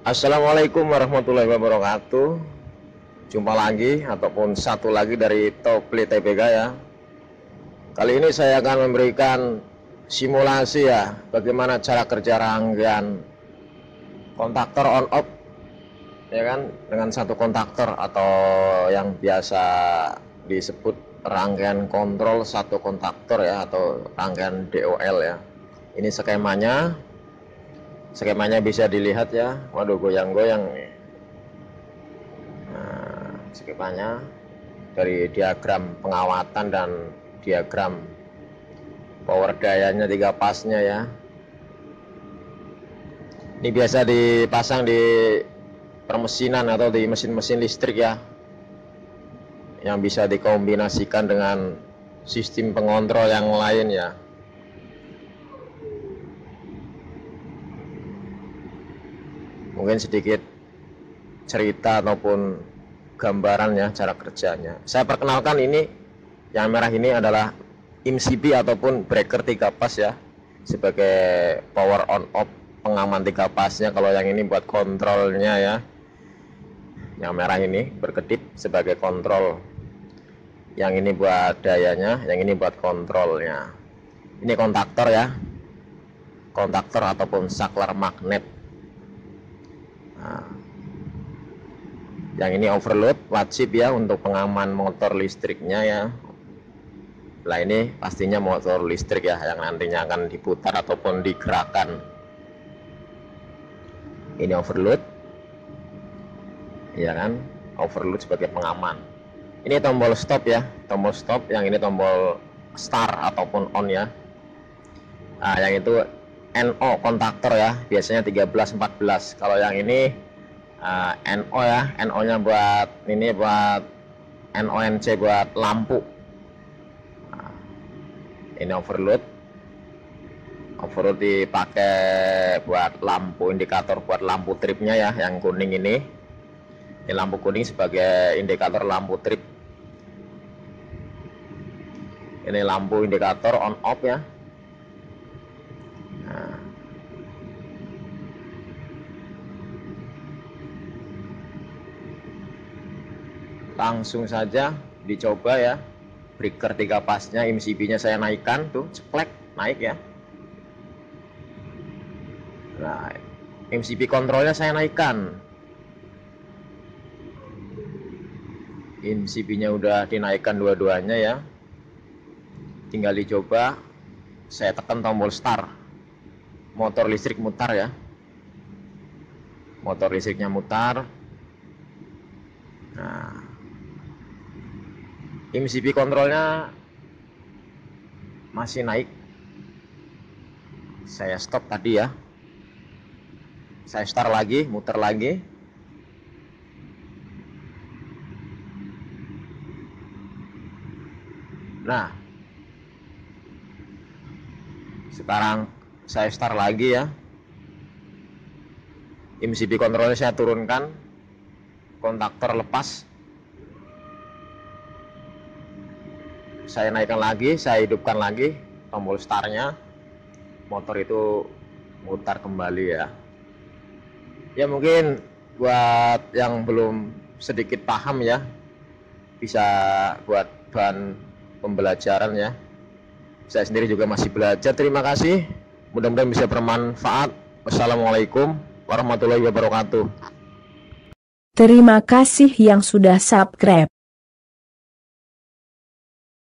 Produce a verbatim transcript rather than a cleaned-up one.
Assalamualaikum warahmatullahi wabarakatuh. Jumpa lagi ataupun satu lagi dari Topli T P K ya. Kali ini saya akan memberikan simulasi ya, bagaimana cara kerja rangkaian kontaktor on off ya kan, dengan satu kontaktor atau yang biasa disebut rangkaian kontrol satu kontaktor ya, atau rangkaian D O L ya. Ini skemanya. Skemanya bisa dilihat ya. Waduh, goyang-goyang nih. Nah, skemanya dari diagram pengawatan dan diagram power dayanya tiga pasnya ya. Ini biasa dipasang di permesinan atau di mesin-mesin listrik ya, yang bisa dikombinasikan dengan sistem pengontrol yang lain ya. Mungkin sedikit cerita ataupun gambaran ya cara kerjanya. Saya perkenalkan, ini yang merah ini adalah M C B ataupun breaker tiga pas ya, sebagai power on off pengaman tiga pasnya. Kalau yang ini buat kontrolnya ya, yang merah ini berkedip sebagai kontrol, yang ini buat dayanya, yang ini buat kontrolnya. Ini kontaktor ya, kontaktor ataupun saklar magnet. Nah, yang ini overload wajib ya untuk pengaman motor listriknya ya. Nah, ini pastinya motor listrik ya, yang nantinya akan diputar ataupun digerakkan. Ini overload ya kan, overload sebagai pengaman. Ini tombol stop ya, tombol stop. Yang ini tombol start ataupun on ya. Nah, yang itu N O kontaktor ya, biasanya tiga belas empat belas. Kalau yang ini uh, N O ya, N O nya buat ini, buat N O N C buat lampu. Nah, ini overload. Overload dipakai buat lampu indikator, buat lampu tripnya ya, yang kuning ini. Ini lampu kuning sebagai indikator lampu trip. Ini lampu indikator on off ya. Nah, langsung saja dicoba ya, breaker tiga pasnya, M C B nya saya naikkan tuh, ceklek naik ya. Nah, M C B kontrolnya saya naikkan, M C B nya udah dinaikkan dua-duanya ya. Tinggal dicoba, saya tekan tombol start, motor listrik mutar ya, motor listriknya mutar. Nah, M C B kontrolnya masih naik. Saya stop tadi ya, saya start lagi, muter lagi. Nah, sekarang saya start lagi ya, M C B kontrolnya saya turunkan, kontaktor lepas, saya naikkan lagi, saya hidupkan lagi tombol startnya, motor itu mutar kembali ya. Ya mungkin buat yang belum sedikit paham ya, bisa buat bahan pembelajaran ya. Saya sendiri juga masih belajar. Terima kasih, mudah-mudahan bisa bermanfaat. Wassalamualaikum warahmatullahi wabarakatuh. Terima kasih yang sudah subscribe.